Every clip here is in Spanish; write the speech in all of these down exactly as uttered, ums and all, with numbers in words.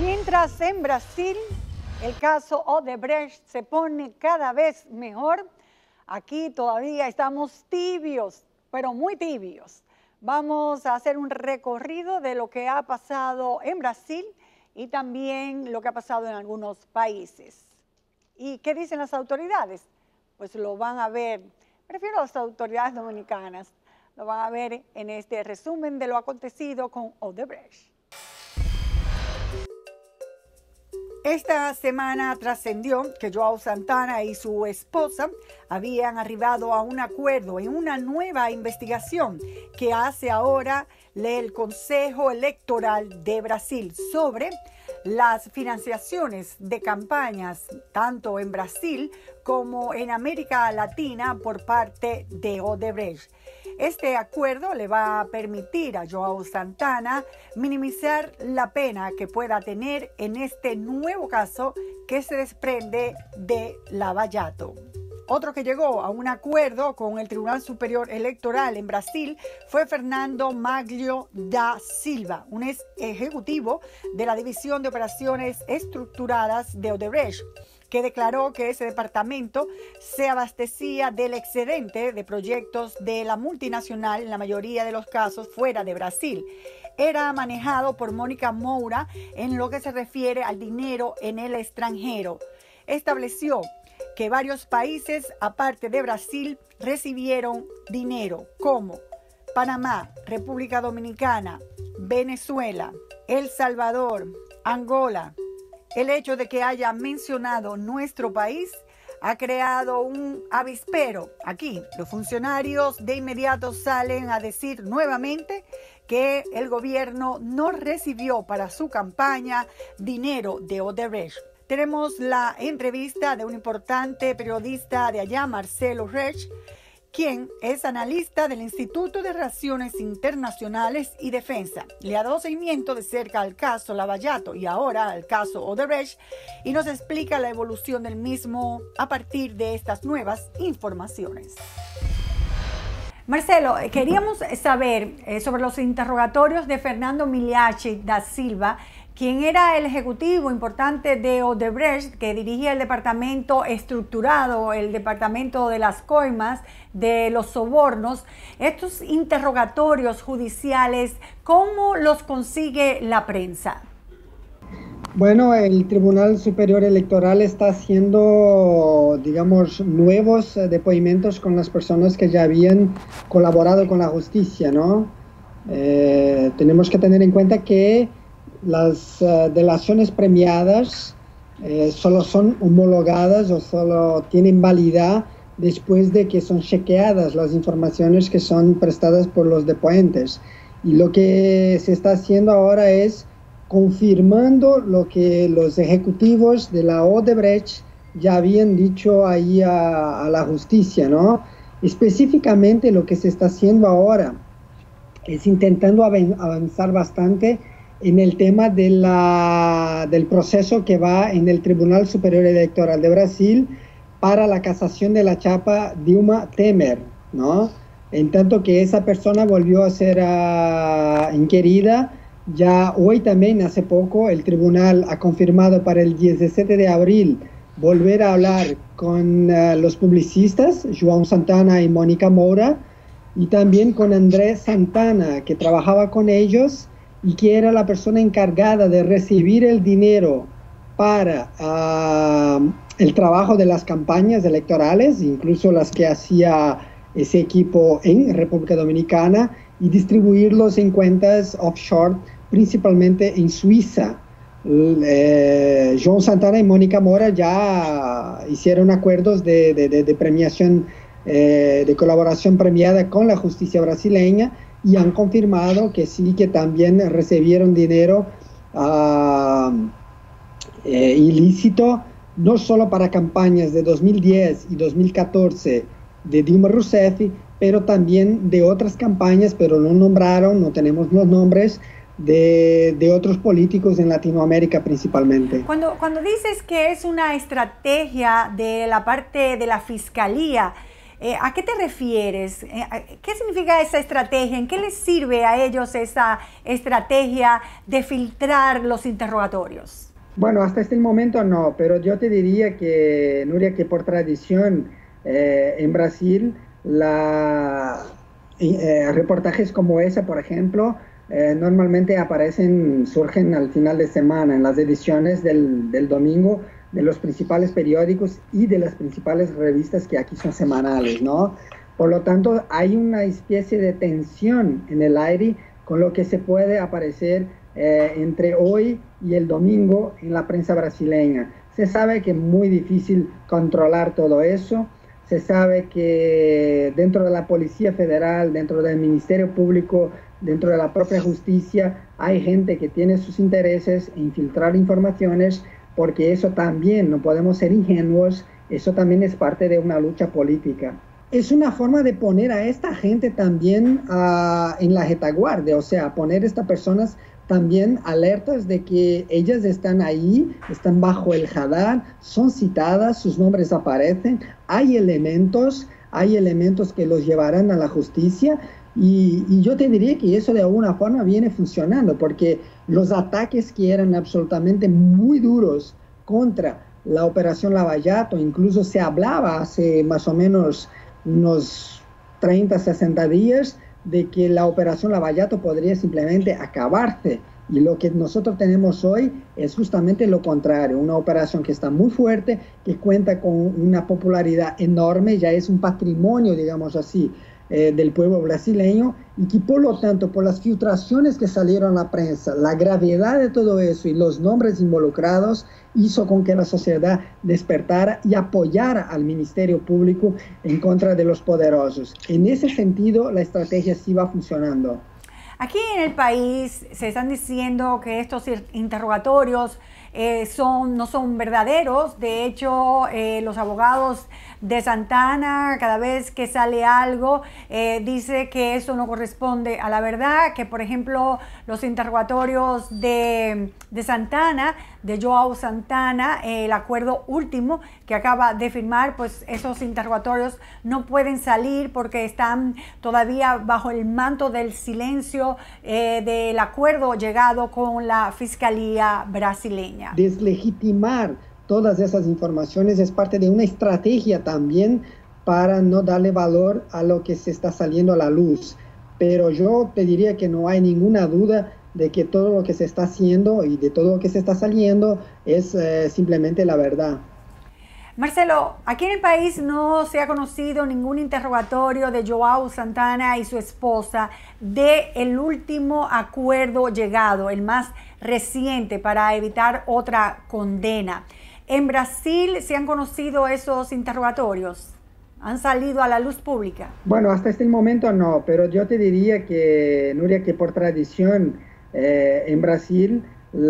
Mientras en Brasil el caso Odebrecht se pone cada vez mejor, aquí todavía estamos tibios, pero muy tibios. Vamos a hacer un recorrido de lo que ha pasado en Brasil y también lo que ha pasado en algunos países. ¿Y qué dicen las autoridades? Pues lo van a ver, prefiero las autoridades dominicanas, lo van a ver en este resumen de lo acontecido con Odebrecht. Esta semana trascendió que João Santana y su esposa habían arribado a un acuerdo en una nueva investigación que hace ahora el Consejo Electoral de Brasil sobre las financiaciones de campañas tanto en Brasil como en América Latina por parte de Odebrecht. Este acuerdo le va a permitir a João Santana minimizar la pena que pueda tener en este nuevo caso que se desprende de Lava Jato. Otro que llegó a un acuerdo con el Tribunal Superior Electoral en Brasil fue Fernando Maglio da Silva, un ex ejecutivo de la División de Operaciones Estructuradas de Odebrecht, que declaró que ese departamento se abastecía del excedente de proyectos de la multinacional, en la mayoría de los casos fuera de Brasil. Era manejado por Mónica Moura en lo que se refiere al dinero en el extranjero. Estableció que varios países, aparte de Brasil, recibieron dinero, como Panamá, República Dominicana, Venezuela, El Salvador, Angola. El hecho de que haya mencionado nuestro país ha creado un avispero. Aquí los funcionarios de inmediato salen a decir nuevamente que el gobierno no recibió para su campaña dinero de Odebrecht. Tenemos la entrevista de un importante periodista de allá, Marcelo Resch, quien es analista del Instituto de Relaciones Internacionales y Defensa. Le ha dado seguimiento de cerca al caso Lava Jato y ahora al caso Odebrecht y nos explica la evolución del mismo a partir de estas nuevas informaciones. Marcelo, queríamos saber eh, sobre los interrogatorios de Fernando Miliachi da Silva, quien era el ejecutivo importante de Odebrecht, que dirigía el departamento estructurado, el departamento de las coimas, de los sobornos. Estos interrogatorios judiciales, ¿cómo los consigue la prensa? Bueno, el Tribunal Superior Electoral está haciendo, digamos, nuevos depoimentos con las personas que ya habían colaborado con la justicia, ¿no? Eh, tenemos que tener en cuenta que las uh, delaciones premiadas eh, solo son homologadas o solo tienen validad después de que son chequeadas las informaciones que son prestadas por los depoentes. Y lo que se está haciendo ahora es confirmando lo que los ejecutivos de la Odebrecht ya habían dicho ahí a, a la justicia, ¿no? Específicamente lo que se está haciendo ahora es intentando avanzar bastante en el tema de la, del proceso que va en el Tribunal Superior Electoral de Brasil para la casación de la chapa Dilma Temer, ¿no? En tanto que esa persona volvió a ser uh, inquirida, ya hoy también, hace poco, el tribunal ha confirmado para el diecisiete de abril volver a hablar con uh, los publicistas, João Santana y Mónica Moura, y también con Andrés Santana, que trabajaba con ellos y que era la persona encargada de recibir el dinero para uh, el trabajo de las campañas electorales, incluso las que hacía ese equipo en República Dominicana, y distribuirlos en cuentas offshore, principalmente en Suiza. Eh, João Santana y Mónica Moura ya hicieron acuerdos de, de, de, de premiación, eh, de colaboración premiada con la justicia brasileña, y han confirmado que sí, que también recibieron dinero uh, eh, ilícito, no solo para campañas de dos mil diez y dos mil catorce de Dilma Rousseff, pero también de otras campañas, pero no nombraron, no tenemos los nombres, de, de otros políticos en Latinoamérica principalmente. Cuando, cuando dices que es una estrategia de la parte de la Fiscalía, Eh, ¿A qué te refieres? Eh, ¿Qué significa esa estrategia? ¿En qué les sirve a ellos esa estrategia de filtrar los interrogatorios? Bueno, hasta este momento no, pero yo te diría que, Nuria, que por tradición eh, en Brasil, la, eh, reportajes como ese, por ejemplo, eh, normalmente aparecen, surgen al final de semana, en las ediciones del, del domingo de los principales periódicos y de las principales revistas que aquí son semanales, ¿no? Por lo tanto, hay una especie de tensión en el aire con lo que se puede aparecer eh, entre hoy y el domingo en la prensa brasileña. Se sabe que es muy difícil controlar todo eso. Se sabe que dentro de la Policía Federal, dentro del Ministerio Público, dentro de la propia justicia, hay gente que tiene sus intereses en filtrar informaciones, porque eso también, no podemos ser ingenuos, eso también es parte de una lucha política. Es una forma de poner a esta gente también uh, en la retaguardia, o sea, poner a estas personas también alertas de que ellas están ahí, están bajo el radar, son citadas, sus nombres aparecen, hay elementos, hay elementos que los llevarán a la justicia. Y, y yo te diría que eso de alguna forma viene funcionando, porque los ataques que eran absolutamente muy duros contra la Operación Lava Jato, incluso se hablaba hace más o menos unos treinta, sesenta días de que la Operación Lava Jato podría simplemente acabarse. Y lo que nosotros tenemos hoy es justamente lo contrario, una operación que está muy fuerte, que cuenta con una popularidad enorme, ya es un patrimonio, digamos así, Eh, del pueblo brasileño, y que por lo tanto, por las filtraciones que salieron a la prensa, la gravedad de todo eso y los nombres involucrados, hizo con que la sociedad despertara y apoyara al Ministerio Público en contra de los poderosos. En ese sentido, la estrategia sí va funcionando. Aquí en el país se están diciendo que estos interrogatorios eh, son, no son verdaderos. De hecho, eh, los abogados de Santana, cada vez que sale algo, eh, dice que eso no corresponde a la verdad, que por ejemplo los interrogatorios de, de Santana, de João Santana, eh, el acuerdo último que acaba de firmar, pues esos interrogatorios no pueden salir porque están todavía bajo el manto del silencio eh, del acuerdo llegado con la Fiscalía brasileña. Deslegitimar todas esas informaciones es parte de una estrategia también para no darle valor a lo que se está saliendo a la luz. Pero yo te diría que no hay ninguna duda de que todo lo que se está haciendo y de todo lo que se está saliendo es eh, simplemente la verdad. Marcelo, aquí en el país no se ha conocido ningún interrogatorio de João Santana y su esposa del último acuerdo llegado, el más reciente, para evitar otra condena. ¿En Brasil se han conocido esos interrogatorios? ¿Han salido a la luz pública? Bueno, hasta este momento no, pero yo te diría que, Nuria, que por tradición eh, en Brasil,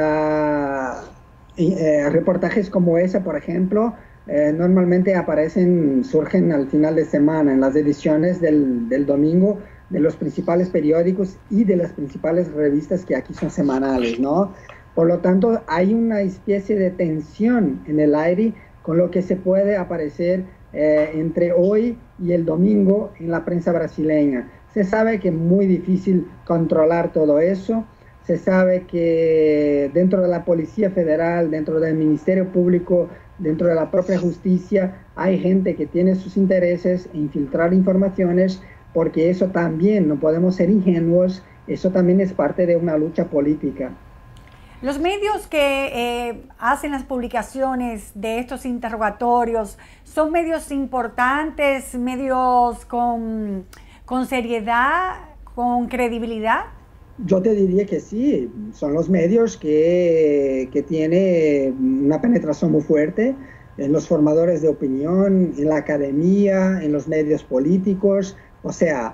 la, eh, reportajes como ese, por ejemplo, eh, normalmente aparecen, surgen al final de semana en las ediciones del, del domingo de los principales periódicos y de las principales revistas que aquí son semanales, ¿no? Por lo tanto, hay una especie de tensión en el aire con lo que se puede aparecer eh, entre hoy y el domingo en la prensa brasileña. Se sabe que es muy difícil controlar todo eso. Se sabe que dentro de la Policía Federal, dentro del Ministerio Público, dentro de la propia justicia, hay gente que tiene sus intereses en filtrar informaciones, porque eso también, no podemos ser ingenuos, eso también es parte de una lucha política. Los medios que eh, hacen las publicaciones de estos interrogatorios son medios importantes, medios con, con seriedad, con credibilidad. Yo te diría que sí, son los medios que, que tienen una penetración muy fuerte en los formadores de opinión, en la academia, en los medios políticos. O sea,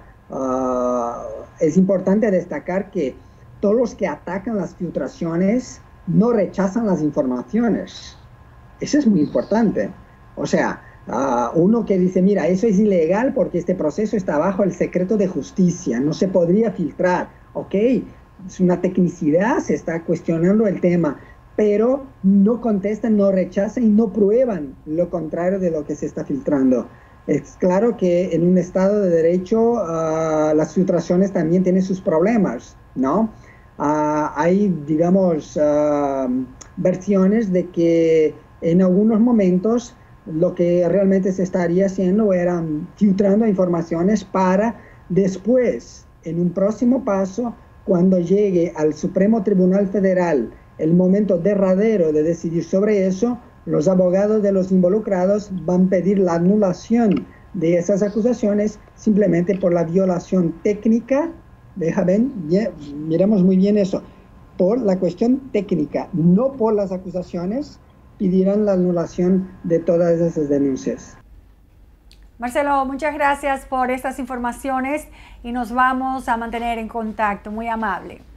uh, es importante destacar que todos los que atacan las filtraciones no rechazan las informaciones. Eso es muy importante. O sea, uh, uno que dice, mira, eso es ilegal porque este proceso está bajo el secreto de justicia, no se podría filtrar. Ok, es una tecnicidad, se está cuestionando el tema, pero no contestan, no rechazan y no prueban lo contrario de lo que se está filtrando. Es claro que en un Estado de Derecho uh, las filtraciones también tienen sus problemas, ¿no? Uh, hay, digamos, uh, versiones de que en algunos momentos lo que realmente se estaría haciendo era filtrando informaciones para después, en un próximo paso, cuando llegue al Supremo Tribunal Federal el momento derradero de decidir sobre eso, los abogados de los involucrados van a pedir la anulación de esas acusaciones simplemente por la violación técnica. Deja ver, miremos muy bien eso, por la cuestión técnica, no por las acusaciones, pedirán la anulación de todas esas denuncias. Marcelo, muchas gracias por estas informaciones y nos vamos a mantener en contacto. Muy amable.